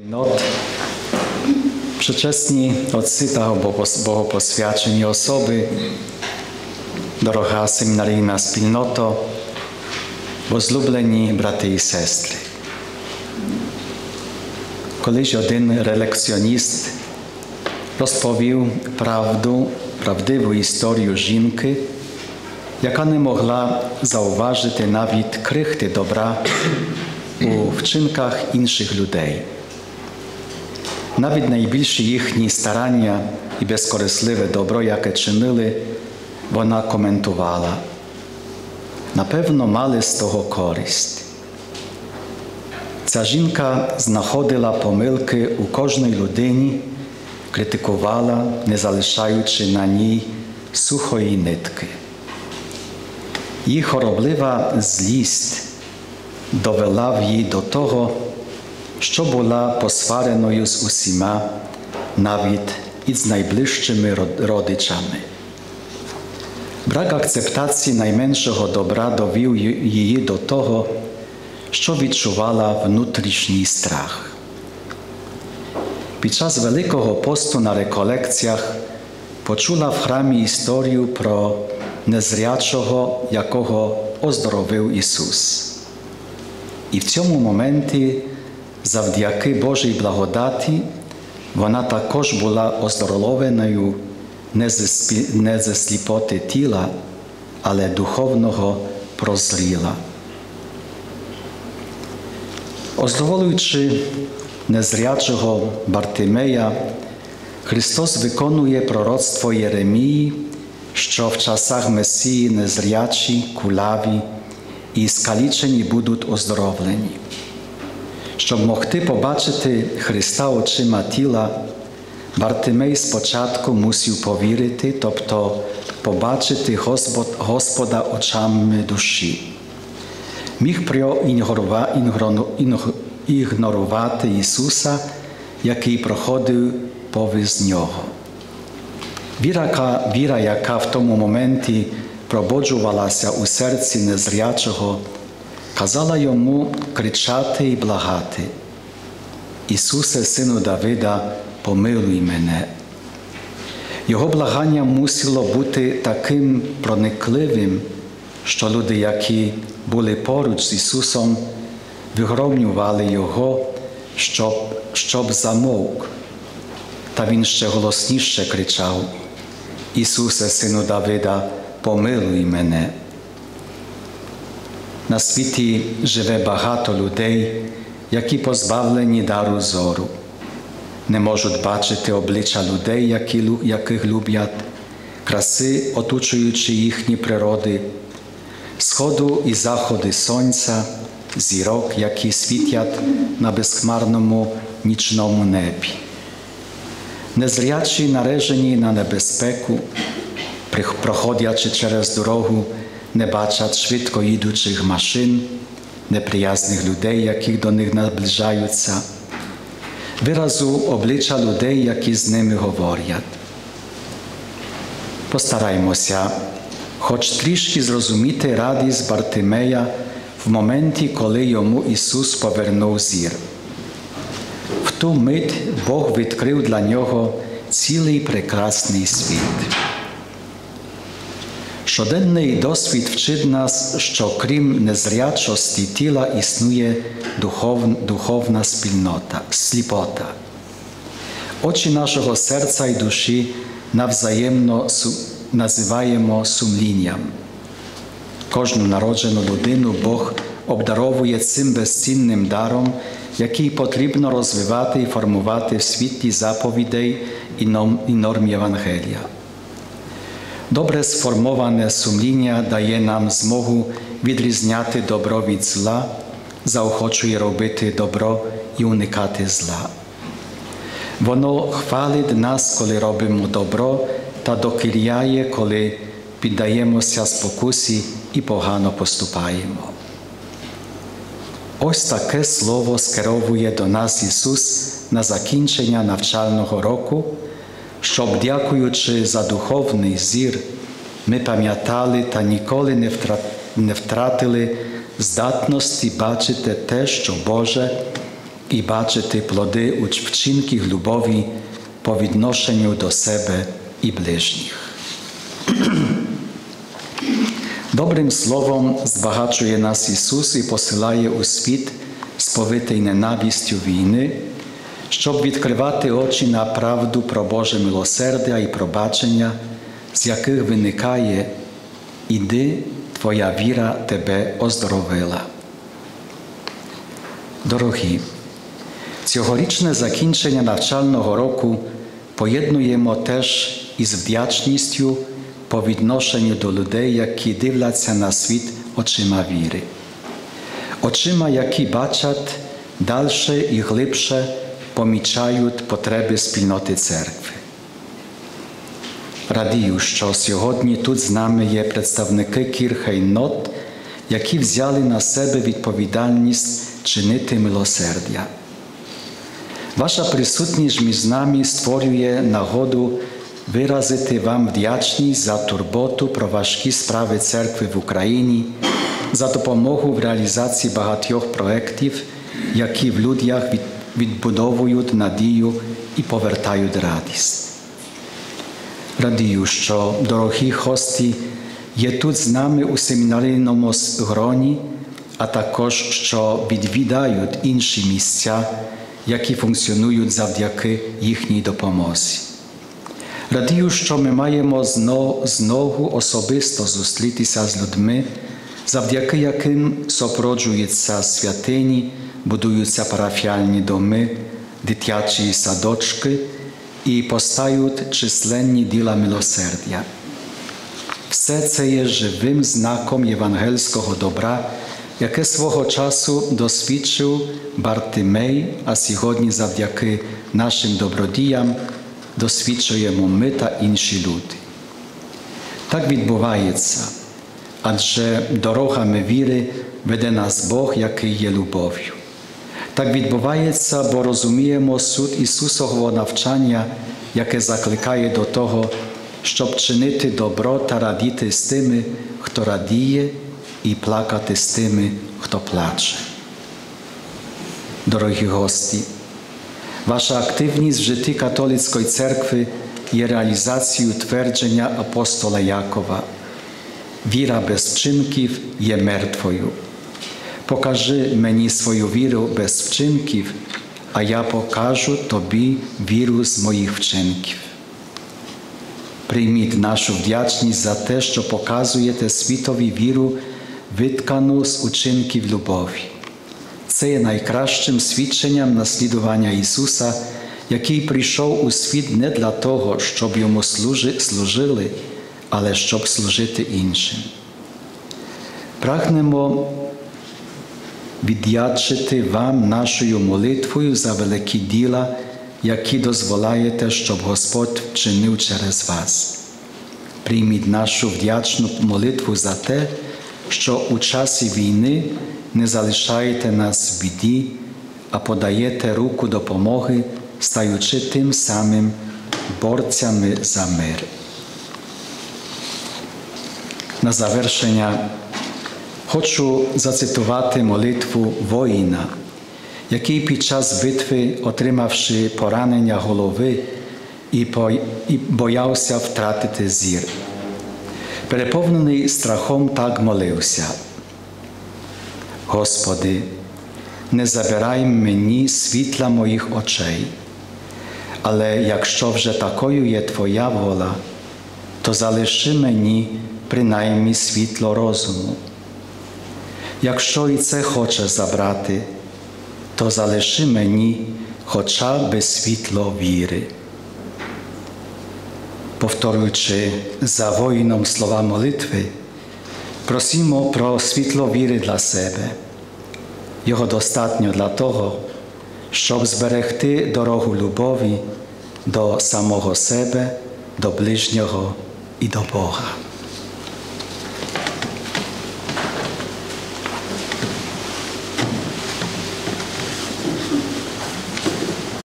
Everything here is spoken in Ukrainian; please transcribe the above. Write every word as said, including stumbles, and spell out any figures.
Нот, Przeczesni отці та богопосвячені особи, дорога семінарійна спільнота, возлюблені брати і сестри. Колись один релекціоніст розповів правду, правдиву історію жінки, яка не могла зауважити навіть крихти добра у вчинках інших людей. Навіть найбільші їхні старання і безкорисливе добро, яке чинили, вона коментувала. Напевно, мали з того користь. Ця жінка знаходила помилки у кожній людині, критикувала, не залишаючи на ній сухої нитки. Її хороблива злість довела її до того, що була посвареною з усіма, навіть із найближчими родичами. Брак акцептації найменшого добра довів її до того, що відчувала внутрішній страх. Під час Великого посту на реколекціях почула в храмі історію про незрячого, якого оздоровив Ісус. І в цьому моменті, завдяки Божій благодаті, вона також була оздоровленою не зі сліпоти тіла, але духовного прозріла. Оздоровлюючи незрячого Бартимея, Христос виконує пророцтво Єремії, що в часах Месії незрячі, кулаві і скалічені будуть оздоровлені. Щоб могти побачити Христа очима тіла, Бартимей спочатку мусив повірити, тобто побачити Господ, Господа очами душі. Міг проігнорувати Ісуса, який проходив повз нього. Віра, віра, яка в тому моменті пробуджувалася у серці незрячого, казала йому кричати і благати: «Ісусе, Сину Давида, помилуй мене». Його благання мусило бути таким проникливим, що люди, які були поруч з Ісусом, вигромнювали Його, щоб, щоб замовк. Та Він ще голосніше кричав: «Ісусе, Сину Давида, помилуй мене». На світі живе багато людей, які позбавлені дару зору. Не можуть бачити обличчя людей, які, яких люблять, краси, оточуючи їхні природи, сходу і заходи сонця, зірок, які світять на безхмарному нічному небі. Незрячі, наражені на небезпеку, проходячи через дорогу, не бачать швидко їдучих машин, неприязних людей, які до них наближаються, виразу обличчя людей, які з ними говорять. Постараймося хоч трішки зрозуміти радість Бартимея в моменті, коли йому Ісус повернув зір. В ту мить Бог відкрив для нього цілий прекрасний світ. Щоденний досвід вчить нас, що крім незрячості тіла існує духов, духовна спільнота, сліпота. Очі нашого серця і душі навзаємно називаємо сумлінням. Кожну народжену людину Бог обдаровує цим безцінним даром, який потрібно розвивати і формувати в світлі заповідей і норм Євангелія. Добре сформоване сумління дає нам змогу відрізняти добро від зла, заохочує робити добро і уникати зла. Воно хвалить нас, коли робимо добро, та докіряє, коли піддаємося спокусі і погано поступаємо. Ось таке слово скеровує до нас Ісус на закінчення навчального року, щоб, дякуючи за духовний зір, ми пам'ятали та ніколи не втратили здатності бачити те, що Боже, і бачити плоди вчинків любові по відношенню до себе і ближніх. Добрим словом збагачує нас Ісус і посилає у світ, сповитий ненавистю війни, щоб відкривати очі на правду про Боже милосердя і пробачення, з яких виникає «Іди, твоя віра тебе оздоровила». Дорогі, цьогорічне закінчення навчального року поєднуємо теж із вдячністю по відношенню до людей, які дивляться на світ очима віри. Очима, які бачать дальше і глибше, помічають потреби спільноти церкви. Радію, що сьогодні тут з нами є представники Кірхи й Нот, які взяли на себе відповідальність чинити милосердя. Ваша присутність між нами створює нагоду виразити вам вдячність за турботу про важкі справи церкви в Україні, за допомогу в реалізації багатьох проєктів, які в людях відбудовують надію і повертають радість. Радію, що дорогі гості є тут з нами у семінарійному гроні, а також, що відвідають інші місця, які функціонують завдяки їхній допомозі. Радію, що ми маємо знову особисто зустрітися з людьми, завдяки яким супроводжуються святині, будуються парафіальні доми, дитячі садочки і постають численні діла милосердя. Все це є живим знаком євангельського добра, яке свого часу досвідчив Бартимей, а сьогодні завдяки нашим добродіям досвідчуємо ми та інші люди. Так відбувається, адже дорогами віри веде нас Бог, який є любов'ю. Так відбувається, бо розуміємо суть Ісусового навчання, яке закликає до того, щоб чинити добро та радіти з тими, хто радіє, і плакати з тими, хто плаче. Дорогі гості, ваша активність в житті католицької церкви є реалізацією твердження апостола Якова. Віра без вчинків є мертвою. Покажи мені свою віру без вчинків, а я покажу тобі віру з моїх вчинків. Прийміть нашу вдячність за те, що показуєте світові віру, виткану з учинків любові. Це є найкращим свідченням наслідування Ісуса, який прийшов у світ не для того, щоб йому служили, але щоб служити іншим. Прагнемо віддячити вам нашою молитвою за великі діла, які дозволяєте, щоб Господь вчинив через вас. Прийміть нашу вдячну молитву за те, що у часі війни не залишаєте нас в біді, а подаєте руку допомоги, стаючи тим самим борцями за мир. На завершення хочу зацитувати молитву воїна, який під час битви, отримавши поранення голови, і боявся втратити зір. Переповнений страхом так молився: «Господи, не забирай мені світла моїх очей, але якщо вже такою є Твоя воля, то залиши мені принаймні світло розуму. Якщо і це хоче забрати, то залиши мені хоча б світло віри». Повторюючи за воїном слова молитви, просимо про світло віри для себе. Його достатньо для того, щоб зберегти дорогу любові до самого себе, до ближнього і до Бога.